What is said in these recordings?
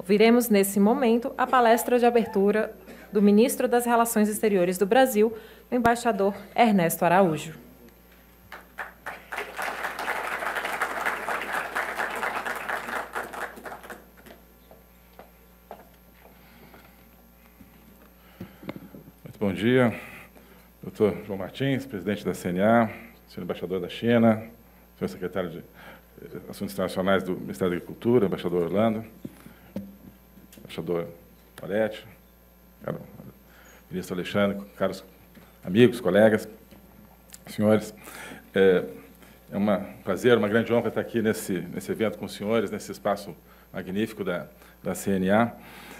Ouviremos, nesse momento, a palestra de abertura do Ministro das Relações Exteriores do Brasil, o embaixador Ernesto Araújo. Muito bom dia, doutor João Martins, presidente da CNA, senhor embaixador da China, senhor secretário de Assuntos Internacionais do Ministério da Agricultura, embaixador Orlando, embaixador Moretti, caro ministro Alexandre, caros amigos, colegas, senhores. É um prazer, uma grande honra estar aqui nesse evento com os senhores, nesse espaço magnífico da CNA.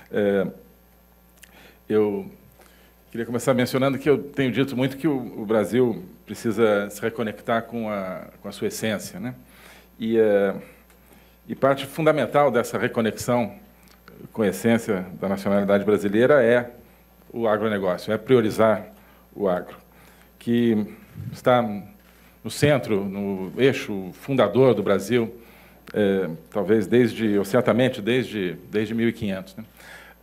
Eu queria começar mencionando que eu tenho dito muito que o Brasil precisa se reconectar com a sua essência, né? E parte fundamental dessa reconexão com a essência da nacionalidade brasileira é o agronegócio, é priorizar o agro, que está no centro, no eixo fundador do Brasil, talvez ou certamente desde 1500. Né?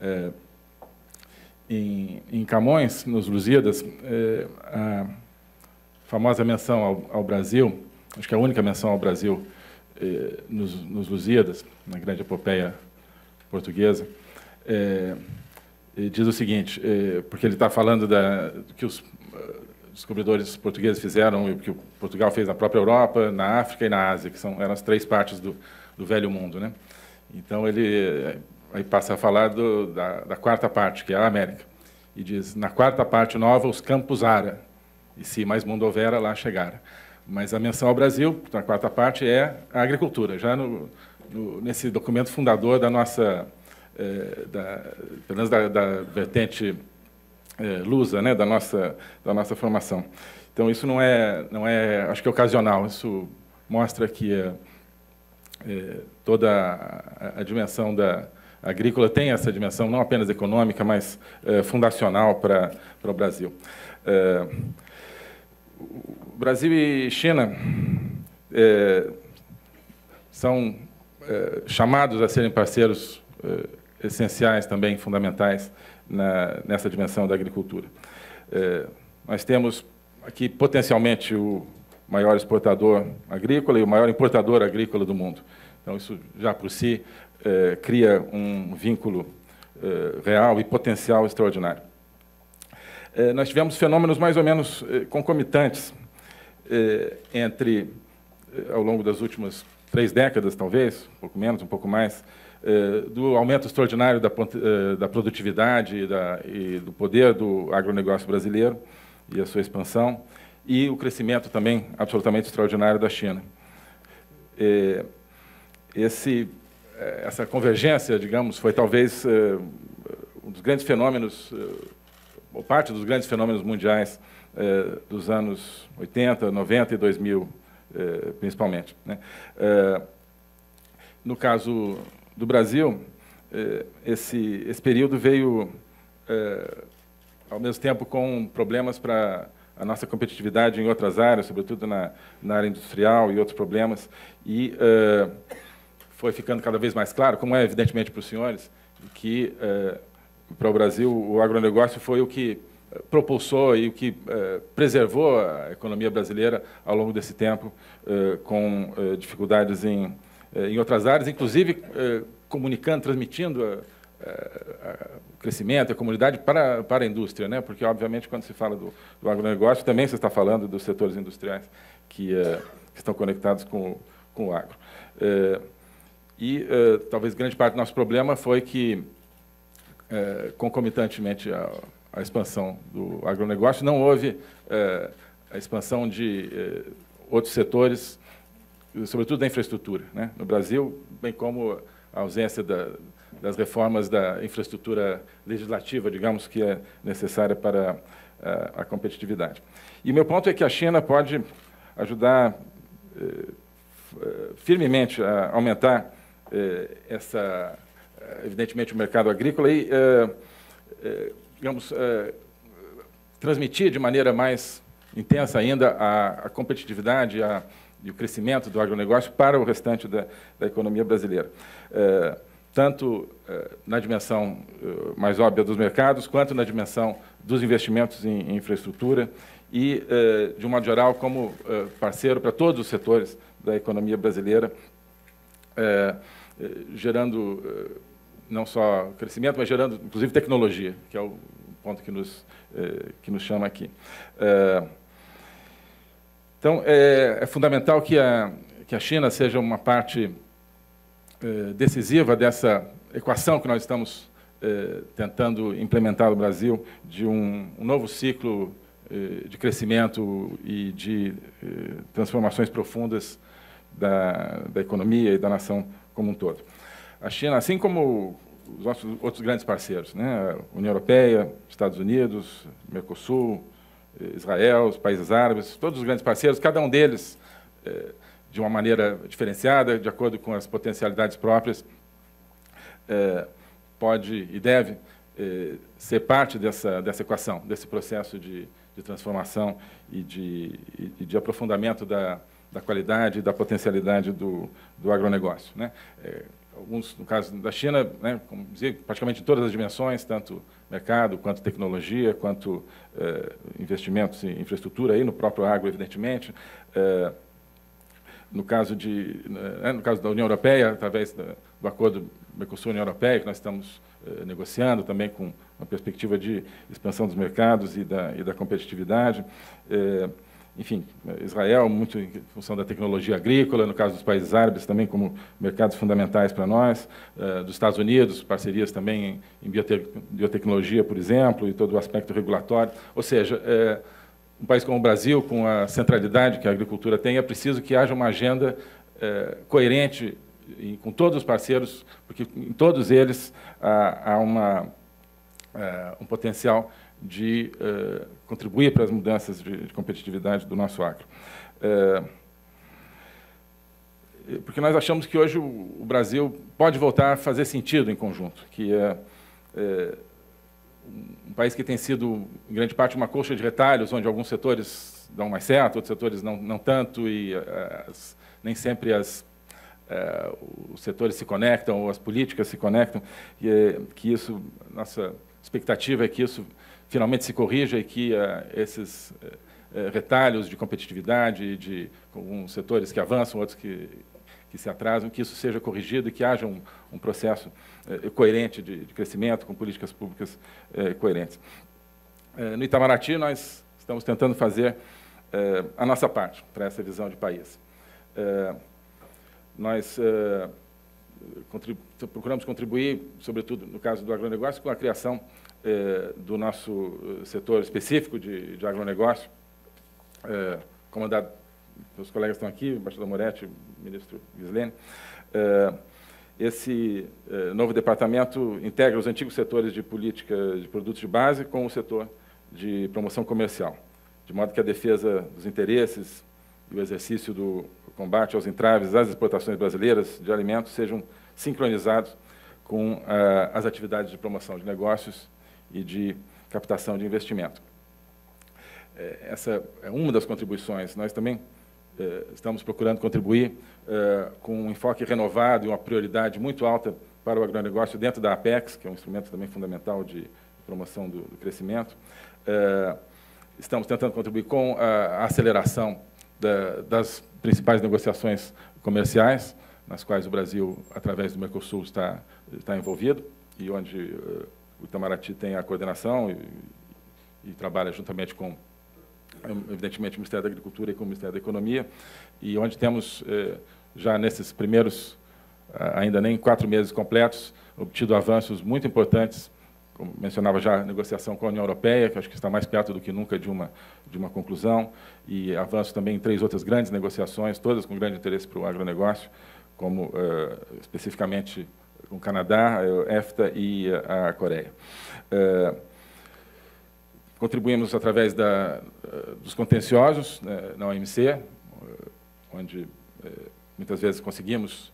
Em Camões, nos Lusíadas, a famosa menção ao Brasil, acho que a única menção ao Brasil nos Lusíadas, na grande epopeia portuguesa, diz o seguinte, porque ele está falando do que os descobridores portugueses fizeram, e o que Portugal fez na própria Europa, na África e na Ásia, que eram as três partes do Velho Mundo, né? Então, ele aí passa a falar da quarta parte, que é a América, e diz, na quarta parte nova, os campos ara, e se mais mundo houvera, lá chegara. Mas a menção ao Brasil, na quarta parte, é a agricultura, já nesse documento fundador da nossa, pelo menos da vertente lusa, né, da nossa formação. Então, isso não é, acho que é ocasional, isso mostra que toda a dimensão agrícola tem essa dimensão, não apenas econômica, mas fundacional para o Brasil. Brasil e China são chamados a serem parceiros essenciais também, fundamentais, nessa dimensão da agricultura. Nós temos aqui, potencialmente, o maior exportador agrícola e o maior importador agrícola do mundo. Então, isso já por si cria um vínculo real e potencial extraordinário. Nós tivemos fenômenos mais ou menos concomitantes ao longo das últimas 3 décadas, talvez, um pouco menos, um pouco mais, do aumento extraordinário da produtividade e do poder do agronegócio brasileiro e a sua expansão, e o crescimento também absolutamente extraordinário da China. Essa convergência, digamos, foi talvez um dos grandes fenômenos, ou parte dos grandes fenômenos mundiais dos anos 80, 90 e 2000, principalmente, né? No caso do Brasil, esse período veio, ao mesmo tempo, com problemas para a nossa competitividade em outras áreas, sobretudo na área industrial e outros problemas, e foi ficando cada vez mais claro, como é evidentemente para os senhores, que para o Brasil o agronegócio foi o que propulsou e o que preservou a economia brasileira ao longo desse tempo, com dificuldades em outras áreas, inclusive comunicando, transmitindo o crescimento, a comunidade para a indústria, né? Porque, obviamente, quando se fala do agronegócio, também se está falando dos setores industriais que estão conectados com o agro. Talvez grande parte do nosso problema foi que, concomitantemente à expansão do agronegócio, não houve a expansão de outros setores, sobretudo da infraestrutura, né? No Brasil, bem como a ausência das reformas da infraestrutura legislativa, digamos, que é necessária para a competitividade. E o meu ponto é que a China pode ajudar firmemente a aumentar evidentemente, o mercado agrícola e, digamos, transmitir de maneira mais intensa ainda a competitividade e o crescimento do agronegócio para o restante da economia brasileira. tanto na dimensão mais óbvia dos mercados, quanto na dimensão dos investimentos em infraestrutura e, de um modo geral, como parceiro para todos os setores da economia brasileira, gerando não só crescimento, mas gerando, inclusive, tecnologia, que é o ponto que nos chama aqui. Então, é fundamental que a China seja uma parte decisiva dessa equação que nós estamos tentando implementar no Brasil, de um novo ciclo de crescimento e de transformações profundas da economia e da nação como um todo. A China, assim como os nossos outros grandes parceiros, né, a União Europeia, Estados Unidos, Mercosul, Israel, os países árabes, todos os grandes parceiros, cada um deles de uma maneira diferenciada, de acordo com as potencialidades próprias, pode e deve ser parte dessa equação, desse processo de transformação e de aprofundamento da qualidade e da potencialidade do agronegócio, né? Alguns, no caso da China, né, como dizia, praticamente em todas as dimensões, tanto mercado, quanto tecnologia, quanto investimentos em infraestrutura, e no próprio agro, evidentemente. No caso da União Europeia, através do acordo Mercosul-União Europeia, que nós estamos negociando também com uma perspectiva de expansão dos mercados e da competitividade. Enfim, Israel, muito em função da tecnologia agrícola, no caso dos países árabes, também como mercados fundamentais para nós, dos Estados Unidos, parcerias também em biotecnologia, por exemplo, e todo o aspecto regulatório. Ou seja, um país como o Brasil, com a centralidade que a agricultura tem, é preciso que haja uma agenda coerente com todos os parceiros, porque em todos eles há um potencial de contribuir para as mudanças de competitividade do nosso agro. Porque nós achamos que hoje o Brasil pode voltar a fazer sentido em conjunto, que é um país que tem sido, em grande parte, uma colcha de retalhos, onde alguns setores dão mais certo, outros setores não tanto, e nem sempre os setores se conectam, ou as políticas se conectam, e que isso, nossa expectativa é que isso finalmente se corrija e que esses retalhos de competitividade, de alguns setores que avançam, outros que se atrasam, que isso seja corrigido e que haja um processo coerente de crescimento, com políticas públicas coerentes. No Itamaraty, nós estamos tentando fazer a nossa parte para essa visão de país. Nós procuramos contribuir, sobretudo no caso do agronegócio, com a criação do nosso setor específico de agronegócio, comandado pelos colegas que estão aqui, o embaixador Moretti, o ministro Ghislaine. Esse novo departamento integra os antigos setores de política de produtos de base com o setor de promoção comercial, de modo que a defesa dos interesses e o exercício do combate aos entraves às exportações brasileiras de alimentos sejam sincronizados com as atividades de promoção de negócios e de captação de investimento. Essa é uma das contribuições. Nós também estamos procurando contribuir com um enfoque renovado e uma prioridade muito alta para o agronegócio dentro da Apex, que é um instrumento também fundamental de promoção do crescimento. Estamos tentando contribuir com a aceleração das principais negociações comerciais, nas quais o Brasil, através do Mercosul, está envolvido, e onde o Itamaraty tem a coordenação e trabalha juntamente com, evidentemente, o Ministério da Agricultura e com o Ministério da Economia, e onde temos, já nesses primeiros, ainda nem 4 meses completos, obtido avanços muito importantes, como mencionava já, a negociação com a União Europeia, que acho que está mais perto do que nunca de uma conclusão, e avanços também em 3 outras grandes negociações, todas com grande interesse para o agronegócio, como especificamente com o Canadá, a EFTA e a Coreia. Contribuímos através dos contenciosos na OMC, onde muitas vezes conseguimos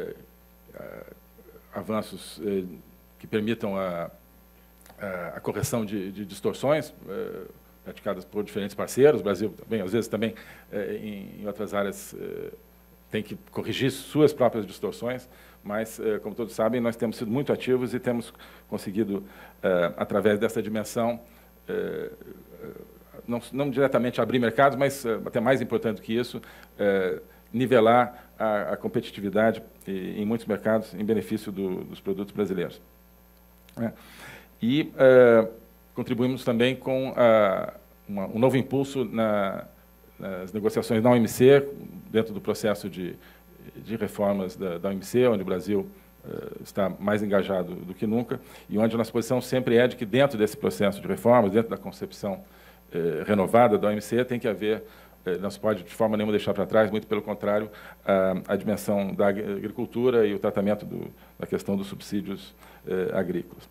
avanços que permitam a correção de distorções praticadas por diferentes parceiros. O Brasil, bem, às vezes também em outras áreas tem que corrigir suas próprias distorções, mas, como todos sabem, nós temos sido muito ativos e temos conseguido, através dessa dimensão, não diretamente abrir mercados, mas, até mais importante do que isso, nivelar a competitividade em muitos mercados em benefício dos produtos brasileiros. E contribuímos também com um novo impulso nas negociações da OMC, dentro do processo de reformas da OMC, onde o Brasil está mais engajado do que nunca, e onde a nossa posição sempre é de que, dentro desse processo de reformas, dentro da concepção renovada da OMC, tem que haver, não se pode de forma nenhuma deixar para trás, muito pelo contrário, a dimensão da agricultura e o tratamento da questão dos subsídios agrícolas.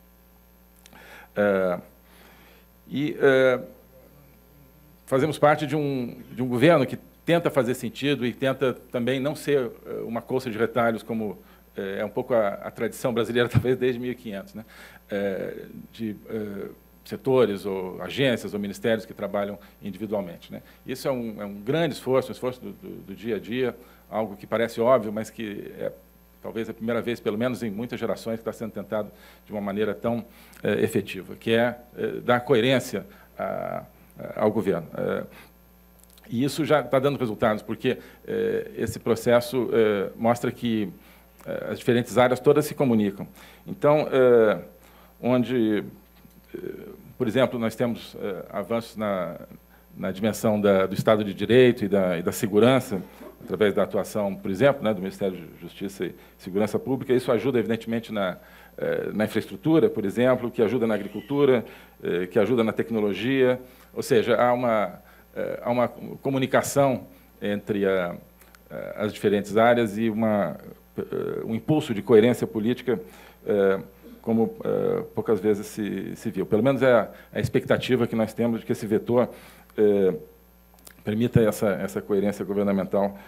Fazemos parte de um governo que tenta fazer sentido e tenta também não ser uma colcha de retalhos, como é um pouco a tradição brasileira, talvez desde 1500, né? De setores, ou agências, ou ministérios que trabalham individualmente, né? Isso é um grande esforço, um esforço do dia a dia, algo que parece óbvio, mas que é talvez a primeira vez, pelo menos em muitas gerações, que está sendo tentado de uma maneira tão efetiva, que é dar coerência ao governo. E isso já está dando resultados, porque esse processo mostra que as diferentes áreas todas se comunicam. Então, onde, por exemplo, nós temos avanços na dimensão do Estado de Direito e da segurança, através da atuação, por exemplo, né, do Ministério da Justiça e Segurança Pública. Isso ajuda, evidentemente, na infraestrutura, por exemplo, que ajuda na agricultura, que ajuda na tecnologia. Ou seja, há uma comunicação entre as diferentes áreas e um impulso de coerência política como poucas vezes se viu. Pelo menos é a expectativa que nós temos de que esse vetor permita essa coerência governamental,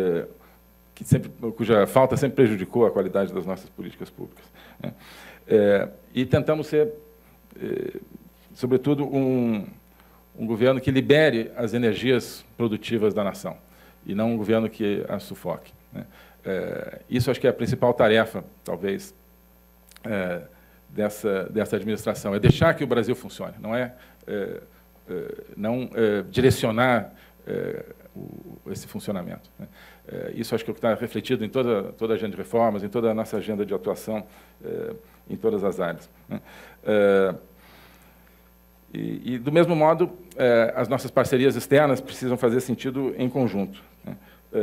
cuja falta sempre prejudicou a qualidade das nossas políticas públicas, né? E tentamos ser, sobretudo, um governo que libere as energias produtivas da nação, e não um governo que as sufoque, né? Isso acho que é a principal tarefa, talvez, dessa administração, é deixar que o Brasil funcione, não direcionar esse funcionamento, né? Isso acho que é o que está refletido em toda a agenda de reformas, em toda a nossa agenda de atuação, em todas as áreas, né? E, do mesmo modo, as nossas parcerias externas precisam fazer sentido em conjunto, né?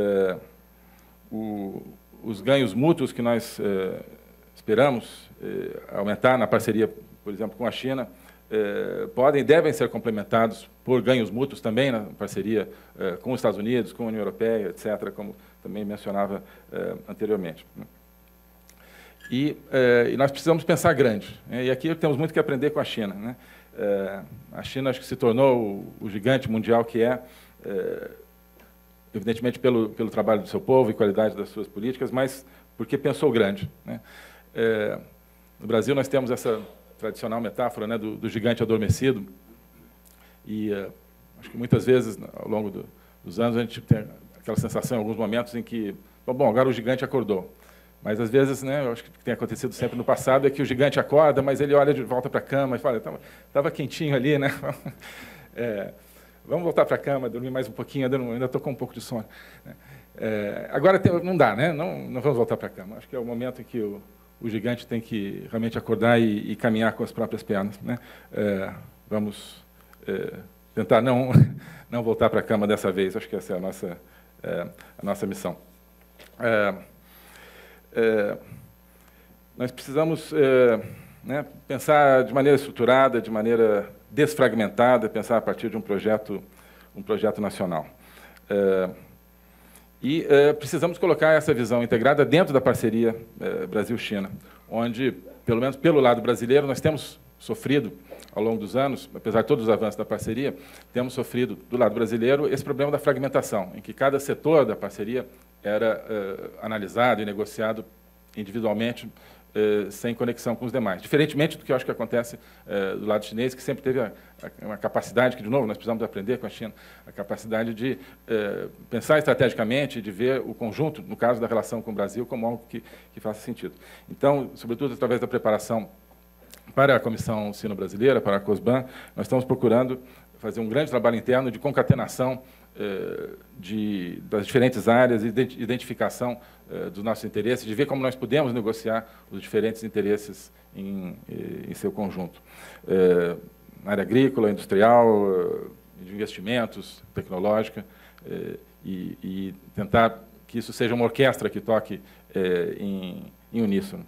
Os ganhos mútuos que nós esperamos aumentar na parceria, por exemplo, com a China, podem e devem ser complementados por ganhos mútuos também na parceria com os Estados Unidos, com a União Europeia, etc., como também mencionava anteriormente. E nós precisamos pensar grande, né? E aqui temos muito que aprender com a China, né? A China acho que se tornou o gigante mundial que evidentemente pelo trabalho do seu povo e qualidade das suas políticas, mas porque pensou grande, né? No Brasil nós temos essa tradicional metáfora, né, do gigante adormecido, e acho que muitas vezes, ao longo dos anos, a gente tem aquela sensação, em alguns momentos, em que, bom, agora o gigante acordou. Mas, às vezes, né, eu acho que tem acontecido sempre no passado, é que o gigante acorda, mas ele olha de volta para a cama e fala, estava quentinho ali, né? Vamos voltar para a cama, dormir mais um pouquinho, ainda estou com um pouco de sono, né? Agora não dá, né? Não vamos voltar para a cama. Acho que é o momento em que o gigante tem que realmente acordar e caminhar com as próprias pernas, né? Vamos tentar não voltar para a cama dessa vez. Acho que essa é a nossa missão. Nós precisamos né, pensar de maneira estruturada, de maneira desfragmentada, pensar a partir de um projeto nacional. E precisamos colocar essa visão integrada dentro da parceria Brasil-China, onde, pelo menos pelo lado brasileiro, nós temos sofrido, ao longo dos anos, apesar de todos os avanços da parceria, temos sofrido, do lado brasileiro, esse problema da fragmentação, em que cada setor da parceria era analisado e negociado individualmente sem conexão com os demais. Diferentemente do que eu acho que acontece do lado chinês, que sempre teve uma capacidade, que, de novo, nós precisamos aprender com a China, a capacidade de pensar estrategicamente, de ver o conjunto, no caso da relação com o Brasil, como algo que faça sentido. Então, sobretudo através da preparação para a Comissão Sino-Brasileira, para a COSBAN, nós estamos procurando fazer um grande trabalho interno de concatenação das diferentes áreas, identificação dos nossos interesses, de ver como nós podemos negociar os diferentes interesses em seu conjunto. Na área agrícola, industrial, de investimentos, tecnológica, e tentar que isso seja uma orquestra que toque em uníssono.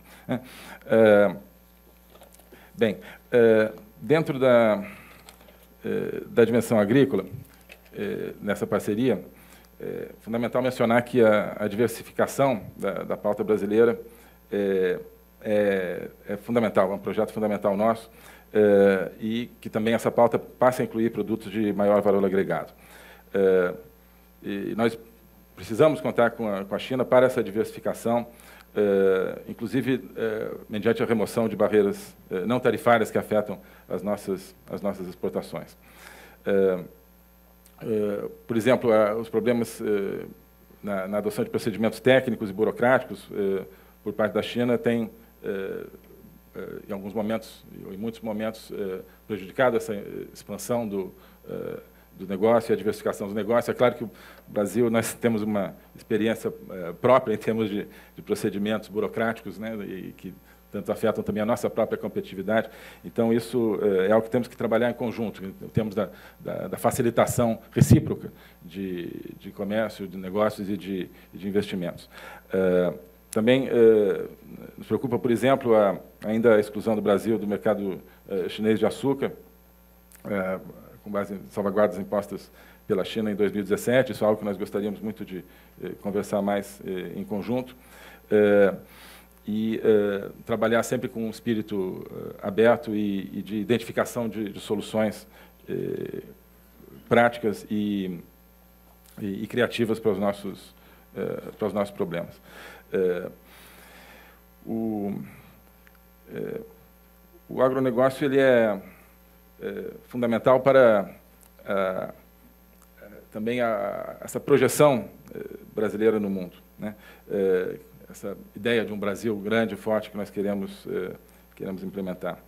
Bem, dentro da dimensão agrícola, nessa parceria, é fundamental mencionar que a diversificação da pauta brasileira é fundamental, é um projeto fundamental nosso, e que também essa pauta passe a incluir produtos de maior valor agregado. E nós precisamos contar com a China para essa diversificação, inclusive mediante a remoção de barreiras não tarifárias que afetam as nossas exportações. Por exemplo, os problemas na adoção de procedimentos técnicos e burocráticos por parte da China têm, em alguns momentos, em muitos momentos, prejudicado essa expansão do negócio e a diversificação do negócio. É claro que o Brasil, nós temos uma experiência própria em termos de procedimentos burocráticos, né, e que tanto afetam também a nossa própria competitividade. Então, isso é algo que temos que trabalhar em conjunto, em termos da facilitação recíproca de comércio, de negócios e de investimentos. Também nos preocupa, por exemplo, ainda a exclusão do Brasil do mercado chinês de açúcar, com base em salvaguardas impostas pela China em 2017. Isso é algo que nós gostaríamos muito de conversar mais em conjunto. E trabalhar sempre com um espírito aberto e de identificação de soluções práticas e criativas para os nossos problemas. O agronegócio ele é fundamental para também essa projeção brasileira no mundo, né? Essa ideia de um Brasil grande e forte que nós queremos implementar.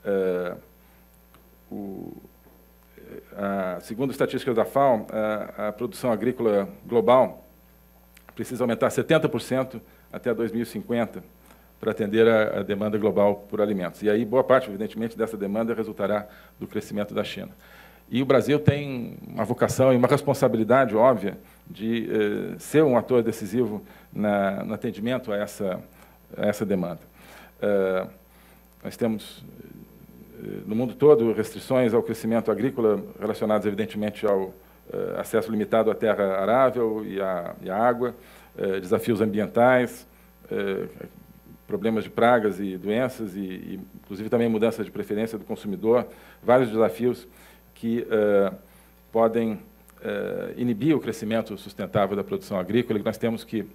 Segundo estatísticas da FAO, a produção agrícola global precisa aumentar 70% até 2050 para atender a demanda global por alimentos. E aí, boa parte, evidentemente, dessa demanda resultará do crescimento da China. E o Brasil tem uma vocação e uma responsabilidade óbvia de ser um ator decisivo no atendimento a essa demanda. Nós temos, no mundo todo, restrições ao crescimento agrícola relacionadas, evidentemente, ao acesso limitado à terra arável e à água, desafios ambientais, problemas de pragas e doenças, e inclusive também mudança de preferência do consumidor, vários desafios que podem inibir o crescimento sustentável da produção agrícola, e que nós temos que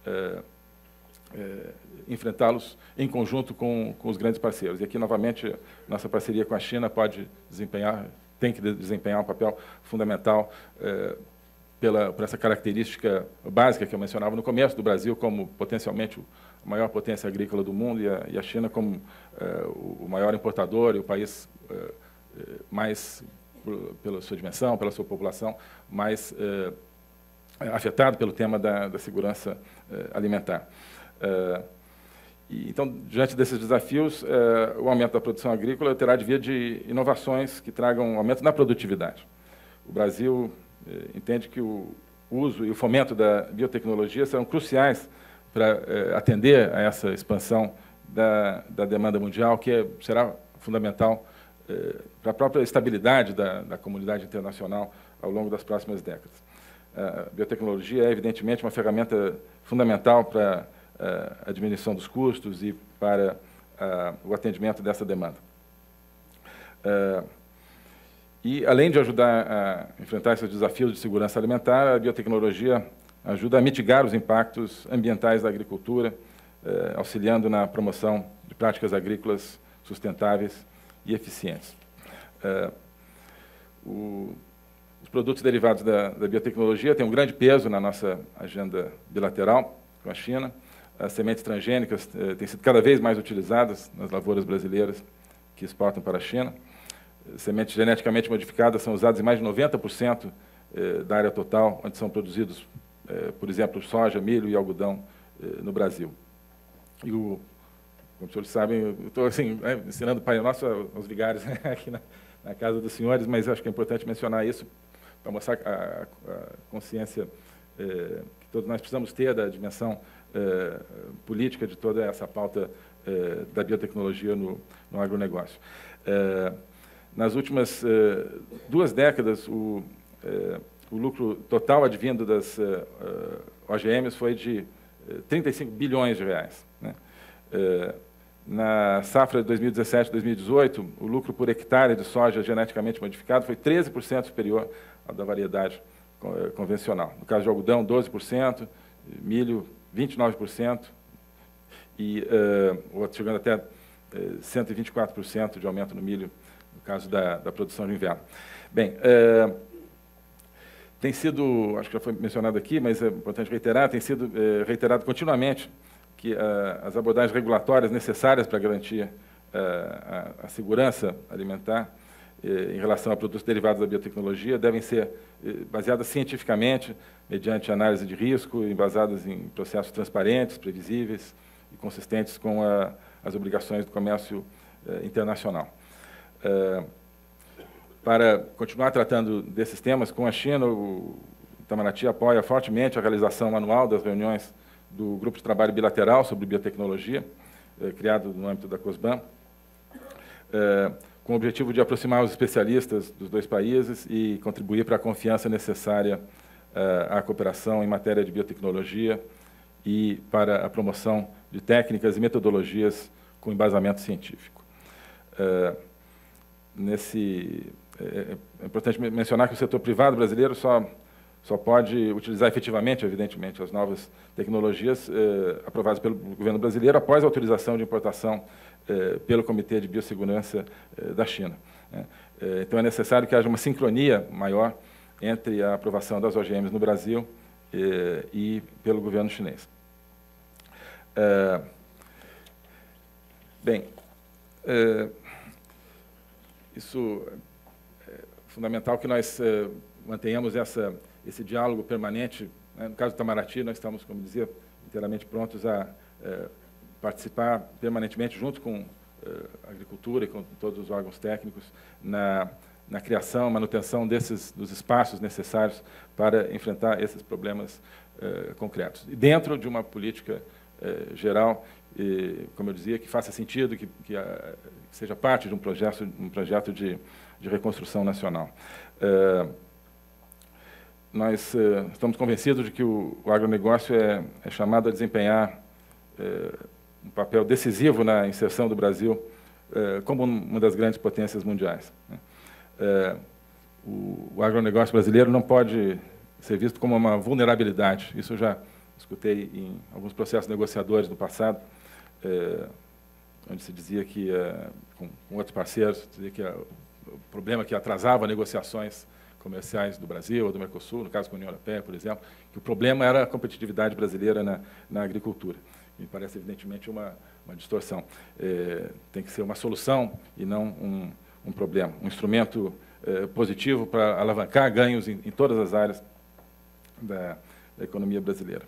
enfrentá-los em conjunto com os grandes parceiros. E aqui, novamente, nossa parceria com a China tem que desempenhar um papel fundamental por essa característica básica que eu mencionava no começo, do Brasil como potencialmente a maior potência agrícola do mundo, e a China como o maior importador e o país mais, pela sua dimensão, pela sua população, mais afetado pelo tema da segurança alimentar. Então, diante desses desafios, o aumento da produção agrícola terá de vir de inovações que tragam um aumento na produtividade. O Brasil entende que o uso e o fomento da biotecnologia serão cruciais para atender a essa expansão da demanda mundial, que será fundamental para a própria estabilidade da comunidade internacional ao longo das próximas décadas. A biotecnologia é, evidentemente, uma ferramenta fundamental para a diminuição dos custos e para o atendimento dessa demanda. E, além de ajudar a enfrentar esses desafios de segurança alimentar, a biotecnologia ajuda a mitigar os impactos ambientais da agricultura, auxiliando na promoção de práticas agrícolas sustentáveis e eficientes. Os produtos derivados da biotecnologia têm um grande peso na nossa agenda bilateral com a China. As sementes transgênicas têm sido cada vez mais utilizadas nas lavouras brasileiras que exportam para a China. Sementes geneticamente modificadas são usadas em mais de 90% da área total, onde são produzidos, por exemplo, soja, milho e algodão no Brasil. E como os senhores sabem, eu estou assim, ensinando o Pai Nosso aos vigários aqui na casa dos senhores, mas acho que é importante mencionar isso para mostrar a consciência que todos nós precisamos ter da dimensão política de toda essa pauta da biotecnologia no agronegócio. Nas últimas 2 décadas, o lucro total advindo das OGMs foi de 35 bilhões de reais, né? Na safra de 2017-2018, o lucro por hectare de soja geneticamente modificado foi 13% superior ao da variedade convencional. No caso de algodão, 12%, milho, 29%, e chegando até 124% de aumento no milho, no caso da produção de inverno. Bem, tem sido, acho que já foi mencionado aqui, mas é importante reiterar, tem sido reiterado continuamente que as abordagens regulatórias necessárias para garantir a segurança alimentar em relação a produtos derivados da biotecnologia devem ser baseadas cientificamente, mediante análise de risco, embasadas em processos transparentes, previsíveis e consistentes com as obrigações do comércio internacional. Para continuar tratando desses temas com a China, o Itamaraty apoia fortemente a realização anual das reuniões do Grupo de Trabalho Bilateral sobre Biotecnologia, criado no âmbito da COSBAN, com o objetivo de aproximar os especialistas dos 2 países e contribuir para a confiança necessária à cooperação em matéria de biotecnologia e para a promoção de técnicas e metodologias com embasamento científico. É importante mencionar que o setor privado brasileiro só pode utilizar efetivamente, evidentemente, as novas tecnologias aprovadas pelo governo brasileiro após a autorização de importação pelo Comitê de Biossegurança da China. Então, é necessário que haja uma sincronia maior entre a aprovação das OGMs no Brasil e pelo governo chinês. Bem, isso é fundamental que nós mantenhamos esse diálogo permanente, né? No caso do Itamaraty, nós estamos, como dizia, inteiramente prontos a participar permanentemente, junto com a agricultura e com todos os órgãos técnicos, na criação, manutenção dos espaços necessários para enfrentar esses problemas concretos. E dentro de uma política geral, como eu dizia, que faça sentido, que seja parte de um projeto de reconstrução nacional. Nós estamos convencidos de que o agronegócio é chamado a desempenhar um papel decisivo na inserção do Brasil como uma das grandes potências mundiais. O agronegócio brasileiro não pode ser visto como uma vulnerabilidade. Isso eu já escutei em alguns processos negociadores do passado, onde se dizia que, com outros parceiros, dizia que o problema que atrasava negociações comerciais do Brasil ou do Mercosul, no caso com a União Europeia, por exemplo, que o problema era a competitividade brasileira na agricultura. Me parece, evidentemente, uma distorção. Tem que ser uma solução e não um problema, um instrumento positivo para alavancar ganhos em todas as áreas da economia brasileira.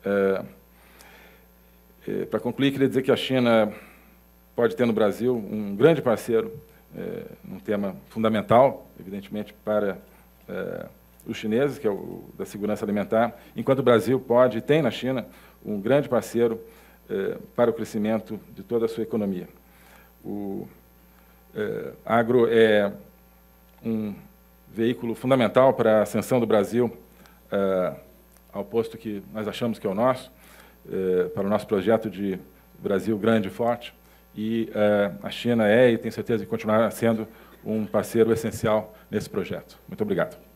Para concluir, queria dizer que a China pode ter no Brasil um grande parceiro, num tema fundamental, evidentemente, para os chineses, que é o da segurança alimentar, enquanto o Brasil pode e tem na China um grande parceiro para o crescimento de toda a sua economia. O agro é um veículo fundamental para a ascensão do Brasil ao posto que nós achamos que é o nosso, para o nosso projeto de Brasil grande e forte, e a China e tenho certeza de continuar sendo um parceiro essencial nesse projeto. Muito obrigado.